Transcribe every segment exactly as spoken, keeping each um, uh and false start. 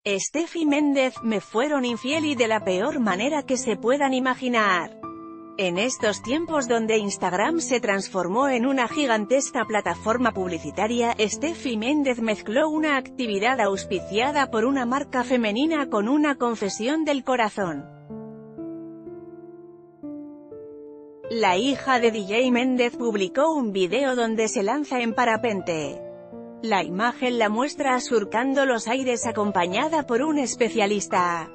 Steffi Méndez, me fueron infiel y de la peor manera que se puedan imaginar. En estos tiempos donde Instagram se transformó en una gigantesca plataforma publicitaria, Steffi Méndez mezcló una actividad auspiciada por una marca femenina con una confesión del corazón. La hija de D J Méndez publicó un video donde se lanza en parapente. La imagen la muestra surcando los aires acompañada por un especialista.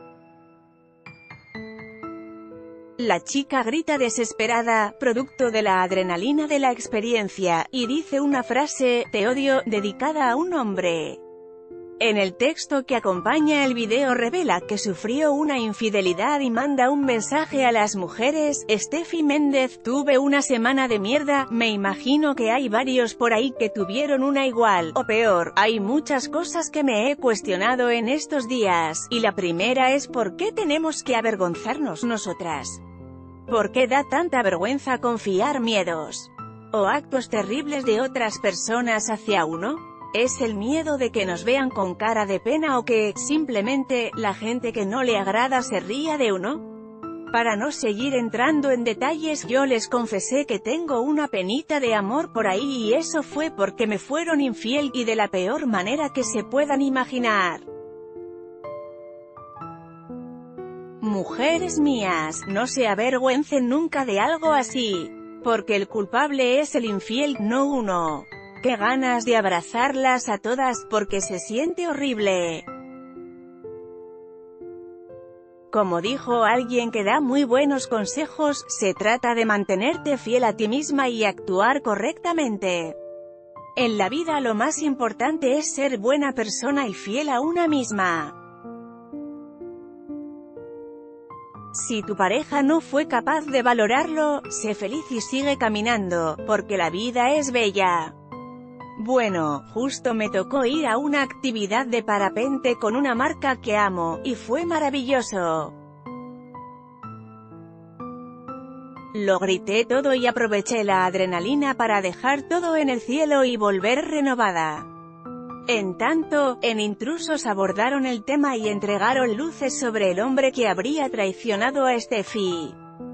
La chica grita desesperada, producto de la adrenalina de la experiencia, y dice una frase, "Te odio", dedicada a un hombre. En el texto que acompaña el video revela que sufrió una infidelidad y manda un mensaje a las mujeres: Steffi Méndez, tuve una semana de mierda, me imagino que hay varios por ahí que tuvieron una igual, o peor, hay muchas cosas que me he cuestionado en estos días, y la primera es ¿por qué tenemos que avergonzarnos nosotras? ¿Por qué da tanta vergüenza confiar miedos o actos terribles de otras personas hacia uno? ¿Es el miedo de que nos vean con cara de pena o que, simplemente, la gente que no le agrada se ría de uno? Para no seguir entrando en detalles, yo les confesé que tengo una penita de amor por ahí y eso fue porque me fueron infiel, y de la peor manera que se puedan imaginar. Mujeres mías, no se avergüencen nunca de algo así, porque el culpable es el infiel, no uno. ¡Qué ganas de abrazarlas a todas, porque se siente horrible! Como dijo alguien que da muy buenos consejos, se trata de mantenerte fiel a ti misma y actuar correctamente. En la vida lo más importante es ser buena persona y fiel a una misma. Si tu pareja no fue capaz de valorarlo, sé feliz y sigue caminando, porque la vida es bella. Bueno, justo me tocó ir a una actividad de parapente con una marca que amo, y fue maravilloso. Lo grité todo y aproveché la adrenalina para dejar todo en el cielo y volver renovada. En tanto, en Intrusos abordaron el tema y entregaron luces sobre el hombre que habría traicionado a Steffi.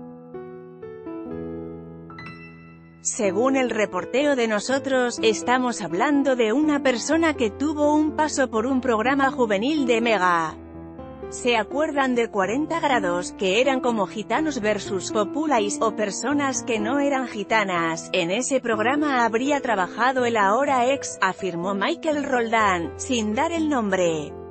Según el reporteo de Nosotros, estamos hablando de una persona que tuvo un paso por un programa juvenil de Mega. ¿Se acuerdan de cuarenta grados, que eran como Gitanos versus Populais, o personas que no eran gitanas? En ese programa habría trabajado el ahora ex, afirmó Michael Roldán, sin dar el nombre.